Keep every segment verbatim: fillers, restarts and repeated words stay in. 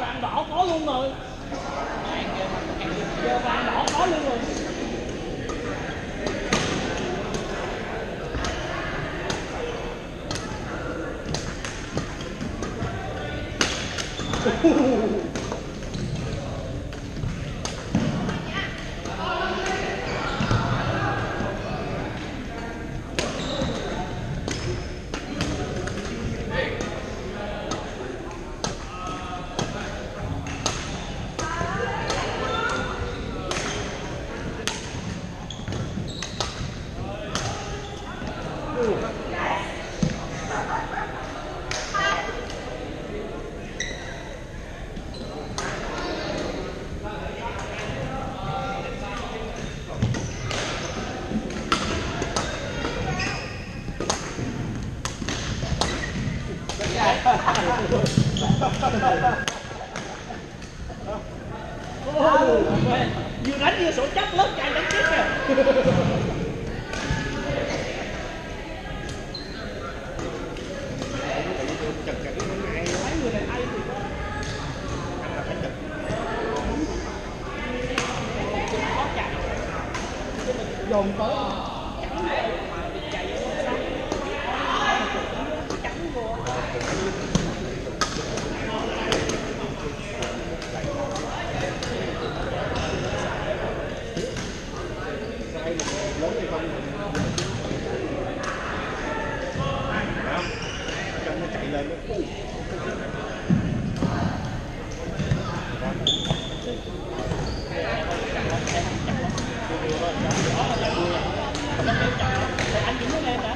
vàng đỏ có luôn rồi. Giờ vàng đỏ có luôn rồi. Vừa đánh vừa sổ chấp lớp chạy đánh tiếp kìa. Mấy người này hay thì khó chạy. Dồn tới chắn vô. Lớn hay không? Cho nó chạy lên nó anh chỉ muốn lên hả?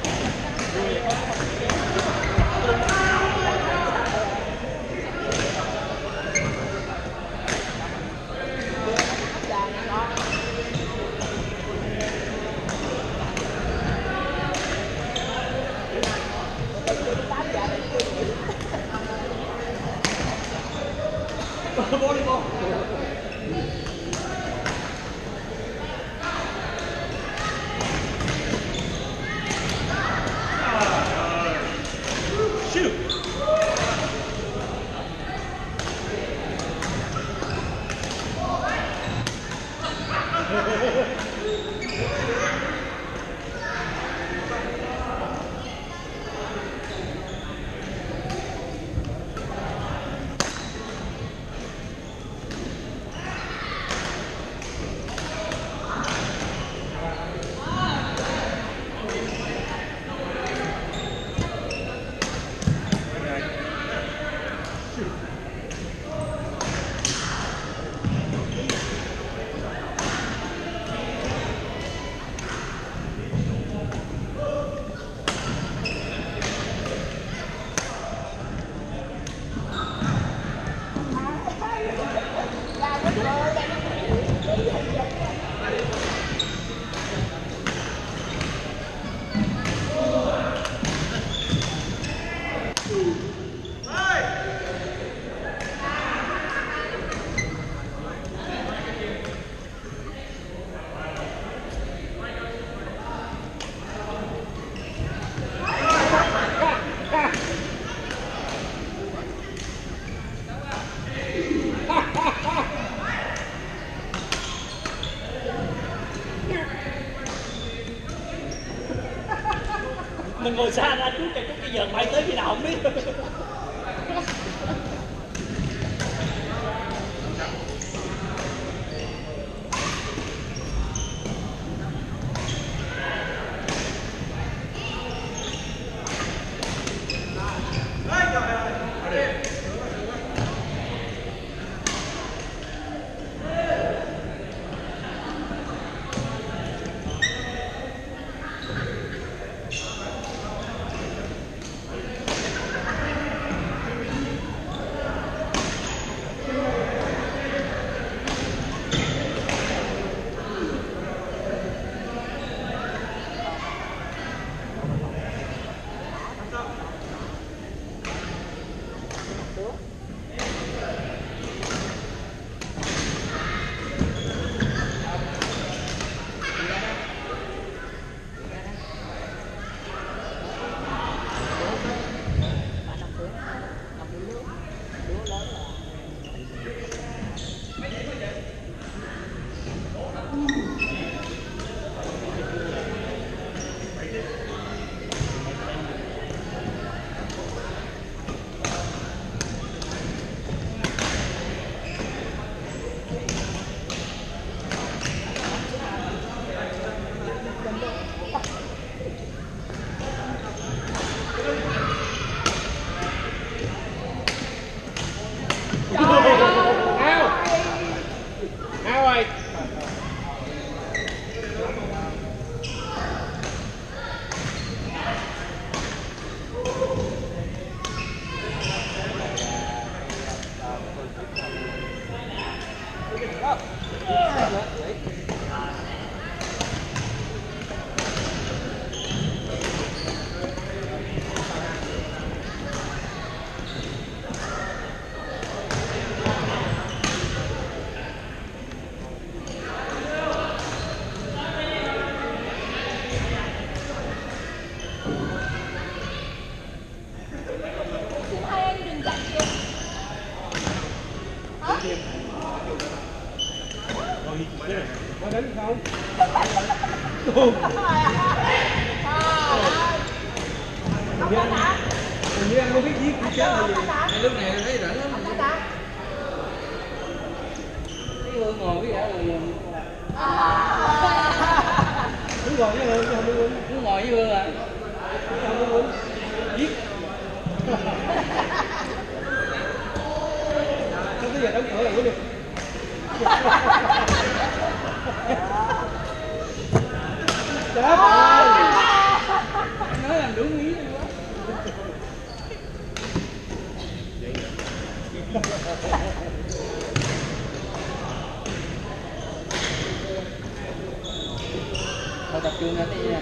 Volleyball. Shoot. Mình ngồi xa ra chút chút cái giờ bay tới khi nào không biết. tiền. Rồi, có đánh không? Hình như anh không biết viết chữ chết là gì. Lúc này tôi thấy rảnh lắm. Cái Hương ngồi cái đã rồi. Đúng rồi với Hương, không Hương. Cứ ngồi với Hương à? Không Hương. Viết. Sao tới giờ đóng cửa là của được. Chết ơi. Nói làm đúng ý luôn quá. Thôi tập trung ra đi nha.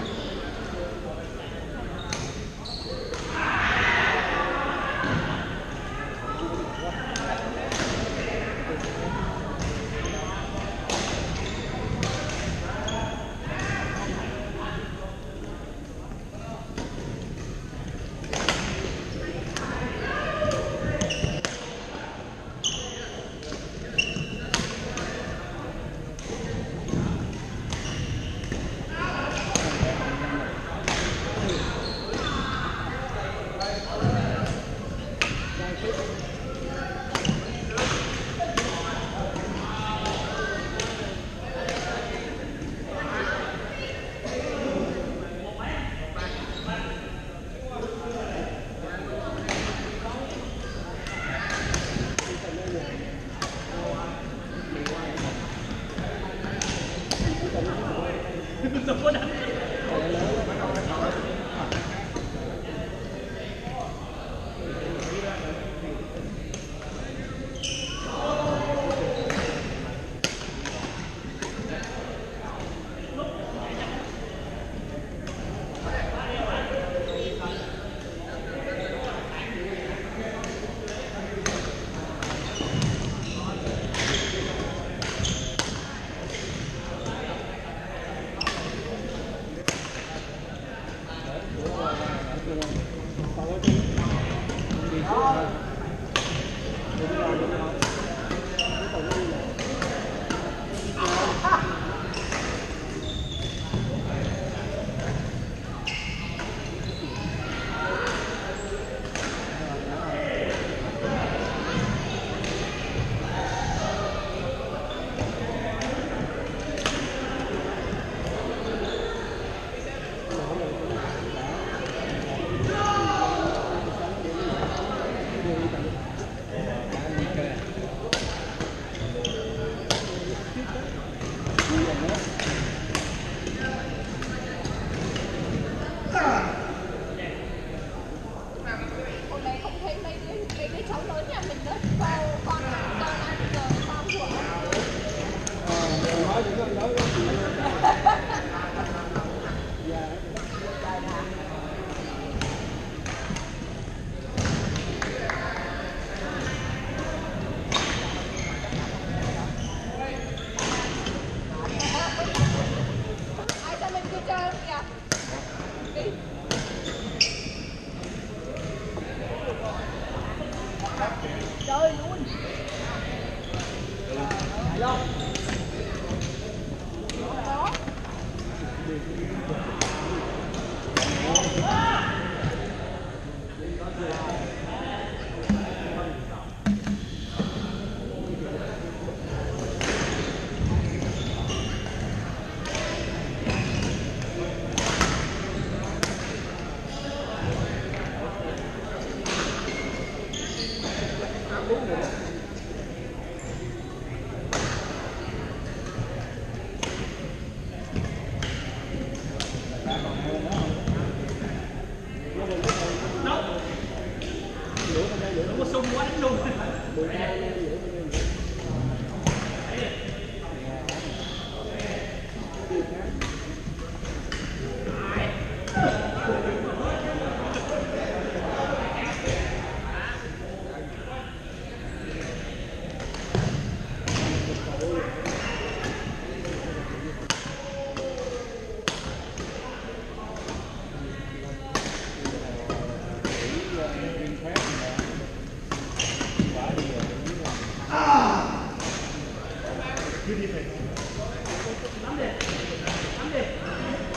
cứ đi phải. Nắm đi. Nắm đi.